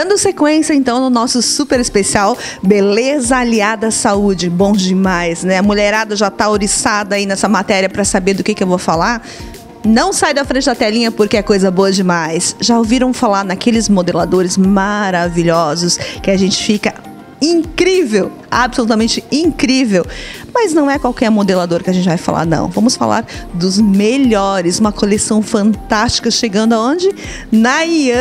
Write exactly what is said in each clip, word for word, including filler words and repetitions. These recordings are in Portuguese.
Dando sequência, então, no nosso super especial Beleza Aliada à Saúde. Bom demais, né? A mulherada já tá oriçada aí nessa matéria para saber do que, que eu vou falar. Não sai da frente da telinha porque é coisa boa demais. Já ouviram falar naqueles modeladores maravilhosos que a gente fica incrível, absolutamente incrível? Mas não é qualquer modelador que a gente vai falar, não. Vamos falar dos melhores, uma coleção fantástica chegando aonde? Na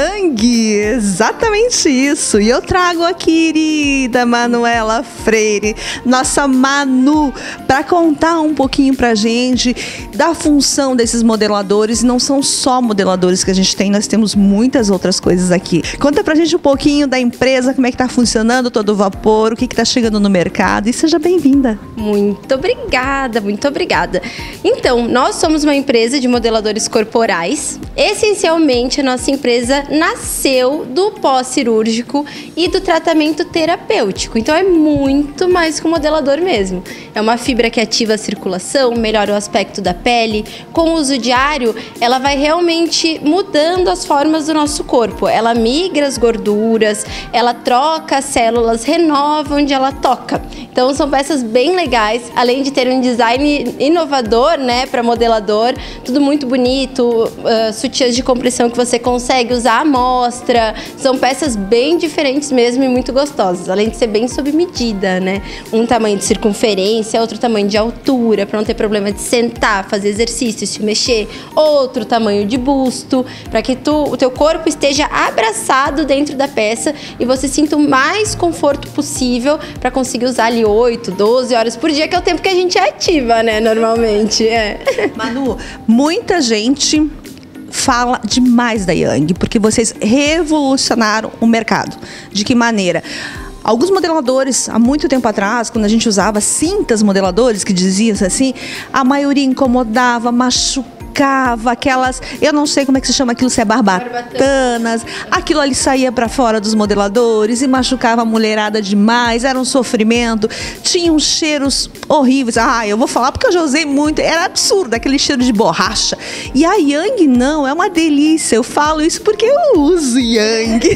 Yang, exatamente isso. E eu trago a querida Manuela Freire, nossa Manu, para contar um pouquinho pra gente da função desses modeladores. E não são só modeladores que a gente tem, nós temos muitas outras coisas aqui. Conta pra gente um pouquinho da empresa, como é que tá funcionando todo o vapor, o que que tá chegando no mercado, e seja bem-vinda. Muito obrigada, muito obrigada. Então, nós somos uma empresa de modeladores corporais. Essencialmente, a nossa empresa nasceu do pós-cirúrgico e do tratamento terapêutico. Então, é muito mais que um modelador mesmo. É uma fibra que ativa a circulação, melhora o aspecto da pele. Com o uso diário, ela vai realmente mudando as formas do nosso corpo. Ela migra as gorduras, ela troca as células, renova onde ela toca. Então, são peças bem legais. Além de ter um design inovador, né, para modelador, tudo muito bonito, uh, sutiãs de compressão que você consegue usar à mostra, são peças bem diferentes mesmo e muito gostosas, além de ser bem sob medida, né, um tamanho de circunferência, outro tamanho de altura, para não ter problema de sentar, fazer exercício, se mexer, outro tamanho de busto, para que tu, o teu corpo esteja abraçado dentro da peça e você sinta o mais conforto possível para conseguir usar ali oito, doze horas por dia, que é o tempo que a gente é ativa, né, normalmente. É. Manu, muita gente fala demais da Yang, porque vocês revolucionaram o mercado. De que maneira? Alguns modeladores, há muito tempo atrás, quando a gente usava cintas modeladores, que diziam assim, a maioria incomodava, machucava, aquelas, eu não sei como é que se chama aquilo, se é barbatanas, aquilo ali saía para fora dos modeladores e machucava a mulherada demais, era um sofrimento, tinham cheiros horríveis. Ah, eu vou falar porque eu já usei muito, era absurdo, aquele cheiro de borracha. E a Yang não, é uma delícia, eu falo isso porque eu uso Yang.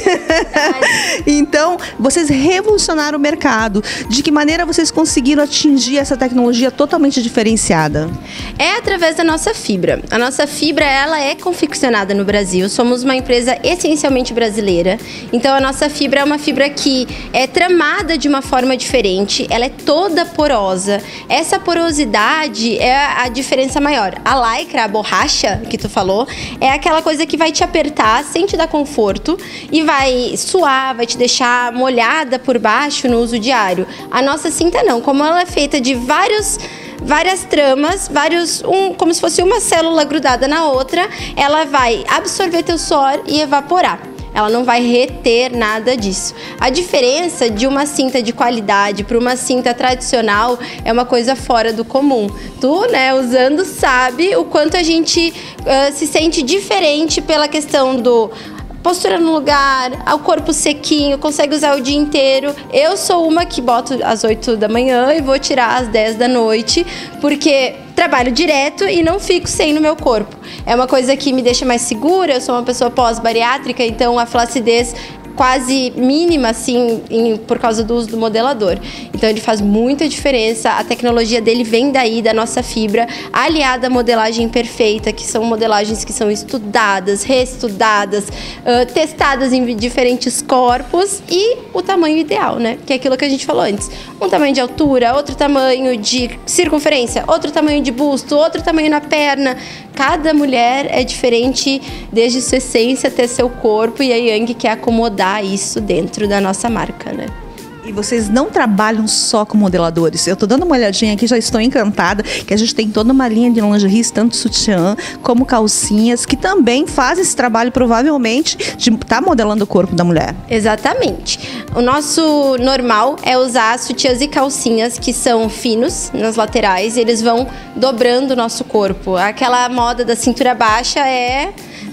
Então, vocês revolucionaram o mercado. De que maneira vocês conseguiram atingir essa tecnologia totalmente diferenciada? É através da nossa fibra. A nossa fibra, ela é confeccionada no Brasil. Somos uma empresa essencialmente brasileira. Então, a nossa fibra é uma fibra que é tramada de uma forma diferente. Ela é toda porosa. Essa porosidade é a diferença maior. A lycra, a borracha que tu falou, é aquela coisa que vai te apertar sem te dar conforto e vai suar, vai te deixar molhada por baixo no uso diário. A nossa cinta não. Como ela é feita de vários... várias tramas, vários, um, como se fosse uma célula grudada na outra, ela vai absorver teu suor e evaporar. Ela não vai reter nada disso. A diferença de uma cinta de qualidade para uma cinta tradicional é uma coisa fora do comum. Tu, né, usando, sabe o quanto a gente uh, se sente diferente pela questão do... postura no lugar, o corpo sequinho, consegue usar o dia inteiro. Eu sou uma que boto às oito da manhã e vou tirar às dez da noite, porque trabalho direto e não fico sem no meu corpo. É uma coisa que me deixa mais segura, eu sou uma pessoa pós-bariátrica, então a flacidez quase mínima, assim, em, por causa do uso do modelador. Então, ele faz muita diferença. A tecnologia dele vem daí, da nossa fibra, aliada à modelagem perfeita, que são modelagens que são estudadas, reestudadas, uh, testadas em diferentes corpos, e o tamanho ideal, né? Que é aquilo que a gente falou antes. Um tamanho de altura, outro tamanho de circunferência, outro tamanho de busto, outro tamanho na perna. Cada mulher é diferente, desde sua essência até seu corpo, e a Yang quer acomodar isso dentro da nossa marca, né? E vocês não trabalham só com modeladores. Eu tô dando uma olhadinha aqui, já estou encantada, que a gente tem toda uma linha de lingeries, tanto sutiã como calcinhas, que também faz esse trabalho, provavelmente, de estar tá modelando o corpo da mulher. Exatamente. O nosso normal é usar sutiãs e calcinhas que são finos nas laterais, e eles vão dobrando o nosso corpo. Aquela moda da cintura baixa é...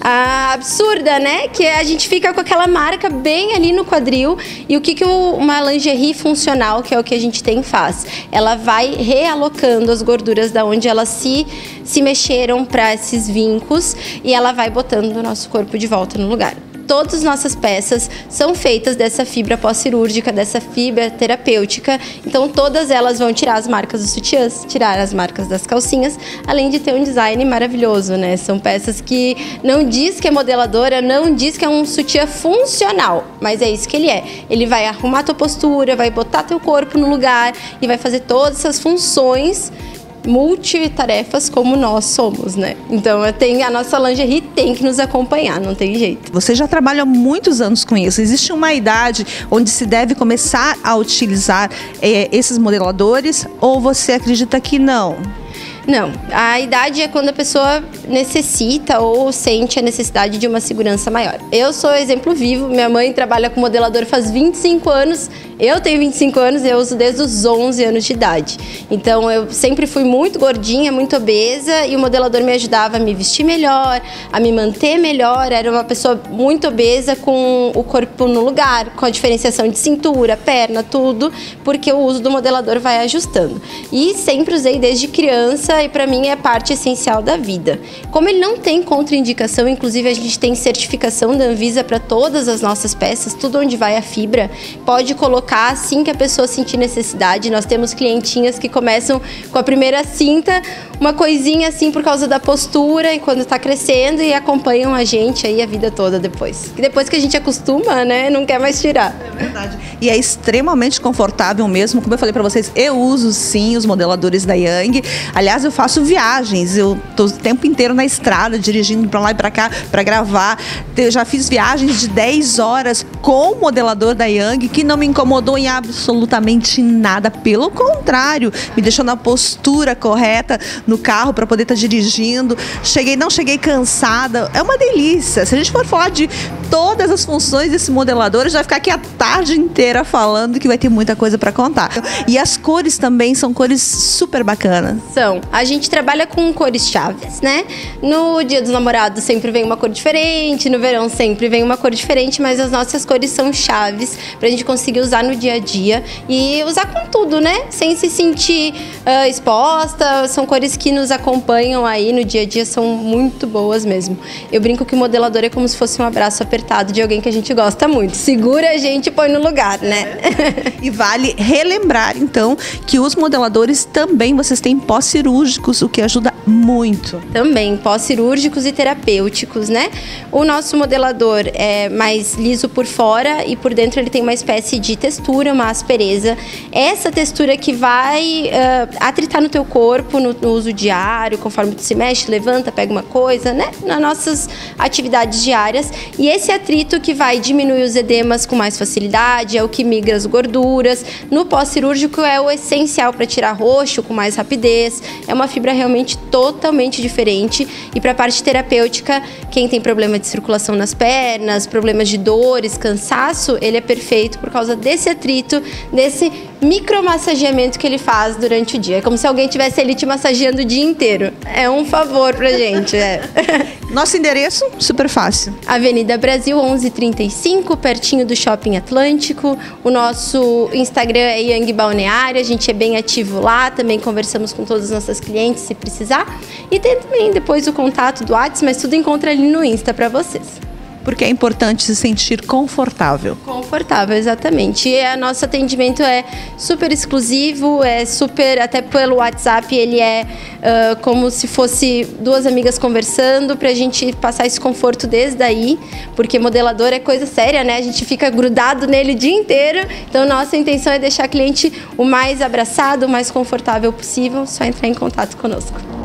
a absurda, né? Que a gente fica com aquela marca bem ali no quadril. E o que, que uma lingerie funcional, que é o que a gente tem, faz? Ela vai realocando as gorduras da onde elas se, se mexeram para esses vincos, e ela vai botando o nosso corpo de volta no lugar. todas as nossas peças são feitas dessa fibra pós-cirúrgica, dessa fibra terapêutica. Então todas elas vão tirar as marcas dos sutiãs, tirar as marcas das calcinhas, além de ter um design maravilhoso, né? São peças que não diz que é modeladora, não diz que é um sutiã funcional, mas é isso que ele é. Ele vai arrumar a tua postura, vai botar teu corpo no lugar e vai fazer todas essas funções multitarefas como nós somos, né? Então tem, a nossa lingerie tem que nos acompanhar, não tem jeito. Você já trabalha há muitos anos com isso. Existe uma idade onde se deve começar a utilizar é, esses modeladores ou você acredita que não? Não, a idade é quando a pessoa necessita ou sente a necessidade de uma segurança maior. Eu sou exemplo vivo, minha mãe trabalha com modelador faz vinte e cinco anos, eu tenho vinte e cinco anos e eu uso desde os onze anos de idade. Então eu sempre fui muito gordinha, muito obesa e o modelador me ajudava a me vestir melhor, a me manter melhor. Era uma pessoa muito obesa com o corpo no lugar, com a diferenciação de cintura, perna, tudo, porque o uso do modelador vai ajustando. E sempre usei desde criança e para mim é parte essencial da vida. Como ele não tem contraindicação, inclusive a gente tem certificação da Anvisa para todas as nossas peças, tudo onde vai a fibra, pode colocar assim que a pessoa sentir necessidade. Nós temos clientinhas que começam com a primeira cinta, uma coisinha assim por causa da postura e quando está crescendo e acompanham a gente aí a vida toda depois. E depois que a gente acostuma, né, não quer mais tirar. É verdade. E é extremamente confortável mesmo, como eu falei para vocês, eu uso sim os modeladores da Yang. Aliás, eu faço viagens, eu tô o tempo inteiro na estrada, dirigindo para lá e para cá para gravar. Eu já fiz viagens de dez horas com o modelador da Yang, que não me incomodou em absolutamente nada, pelo contrário, me deixou na postura correta no carro para poder estar dirigindo. Cheguei, não cheguei cansada, é uma delícia. Se a gente for falar de todas as funções desse modelador, a gente vai ficar aqui a tarde inteira falando, que vai ter muita coisa para contar. E as cores também são cores super bacanas. São. A gente trabalha com cores chaves, né? No Dia dos Namorados sempre vem uma cor diferente, no verão sempre vem uma cor diferente, mas as nossas cores são chaves pra gente conseguir usar no dia a dia e usar com tudo, né? Sem se sentir uh, exposta. São cores que nos acompanham aí no dia a dia, são muito boas mesmo. Eu brinco que o modelador é como se fosse um abraço apertado de alguém que a gente gosta muito. Segura a gente e põe no lugar, né? E vale relembrar, então, que os modeladores também vocês têm pós-cirúrgicos, o que ajuda muito. Também, pós-cirúrgicos e terapêuticos, né? O nosso modelador é mais liso por fora e por dentro ele tem uma espécie de textura, uma aspereza. Essa textura que vai uh, atritar no teu corpo, no, no uso diário, conforme tu se mexe, levanta, pega uma coisa, né? Nas nossas atividades diárias. E esse atrito que vai diminuir os edemas com mais facilidade, é o que migra as gorduras. No pós-cirúrgico é o essencial para tirar roxo com mais rapidez. É uma fibra realmente totalmente diferente. E para a parte terapêutica, quem tem problema de circulação nas pernas, problemas de dores, cansaço, ele é perfeito por causa desse atrito, desse micromassageamento que ele faz durante o dia. É como se alguém tivesse ali te massageando o dia inteiro. É um favor pra gente, é. Nosso endereço, super fácil. Avenida Brasil onze trinta e cinco, pertinho do Shopping Atlântico. O nosso Instagram é Yang Balneário, a gente é bem ativo lá, também conversamos com todas as nossas clientes se precisar. E tem também depois o contato do WhatsApp, mas tudo encontra ali no Insta pra vocês. Porque é importante se sentir confortável. Confortável, exatamente. E o nosso atendimento é super exclusivo, é super, até pelo WhatsApp, ele é uh, como se fosse duas amigas conversando, pra gente passar esse conforto desde aí, porque modelador é coisa séria, né? A gente fica grudado nele o dia inteiro, então nossa intenção é deixar o cliente o mais abraçado, o mais confortável possível, só entrar em contato conosco.